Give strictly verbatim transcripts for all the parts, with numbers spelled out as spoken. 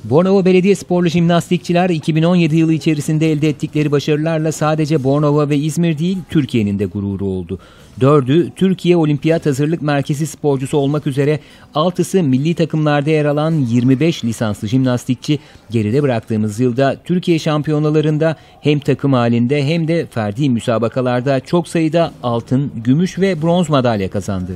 Bornova Belediyesporlu jimnastikçiler iki bin on yedi yılı içerisinde elde ettikleri başarılarla sadece Bornova ve İzmir değil, Türkiye'nin de gururu oldu. Dördü Türkiye Olimpiyat Hazırlık Merkezi sporcusu olmak üzere altısı milli takımlarda yer alan yirmi beş lisanslı jimnastikçi geride bıraktığımız yılda Türkiye şampiyonalarında hem takım halinde hem de ferdi müsabakalarda çok sayıda altın, gümüş ve bronz madalya kazandı.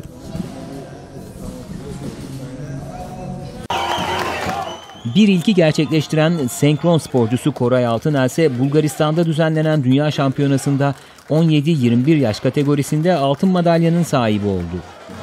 Bir ilki gerçekleştiren senkron sporcusu Koray Altınel ise Bulgaristan'da düzenlenen Dünya Şampiyonası'nda on yedi yirmi bir yaş kategorisinde altın madalyanın sahibi oldu.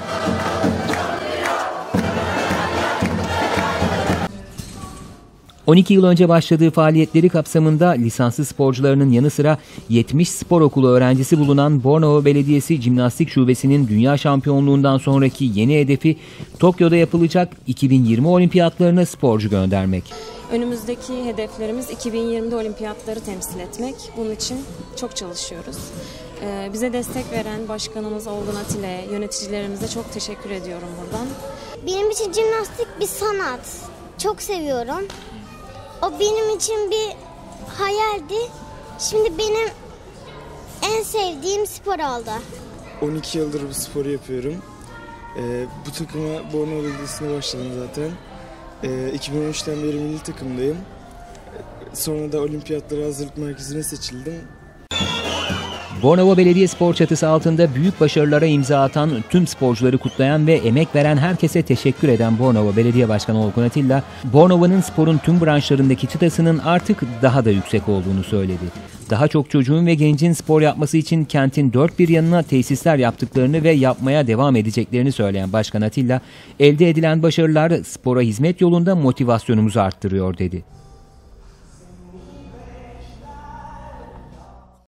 on iki yıl önce başladığı faaliyetleri kapsamında lisanslı sporcularının yanı sıra yetmiş spor okulu öğrencisi bulunan Bornova Belediyesi Jimnastik Şubesi'nin dünya şampiyonluğundan sonraki yeni hedefi Tokyo'da yapılacak iki bin yirmi olimpiyatlarına sporcu göndermek. Önümüzdeki hedeflerimiz iki bin yirmide olimpiyatları temsil etmek. Bunun için çok çalışıyoruz. Ee, bize destek veren başkanımız Olgun Atilla'ya, yöneticilerimize çok teşekkür ediyorum buradan. Benim için jimnastik bir sanat. Çok seviyorum. O benim için bir hayaldi. Şimdi benim en sevdiğim spor oldu. on iki yıldır bu sporu yapıyorum. Ee, bu takıma Bornova Belediyesi'ne başladım zaten. Ee, iki bin on üçten beri milli takımdayım. Sonra da Olimpiyatlara Hazırlık Merkezi'ne seçildim. Bornova Belediyespor çatısı altında büyük başarılara imza atan, tüm sporcuları kutlayan ve emek veren herkese teşekkür eden Bornova Belediye Başkanı Olgun Atilla, Bornova'nın sporun tüm branşlarındaki çıtasının artık daha da yüksek olduğunu söyledi. Daha çok çocuğun ve gencin spor yapması için kentin dört bir yanına tesisler yaptıklarını ve yapmaya devam edeceklerini söyleyen Başkan Atilla, elde edilen başarılar spora hizmet yolunda motivasyonumuzu arttırıyor dedi.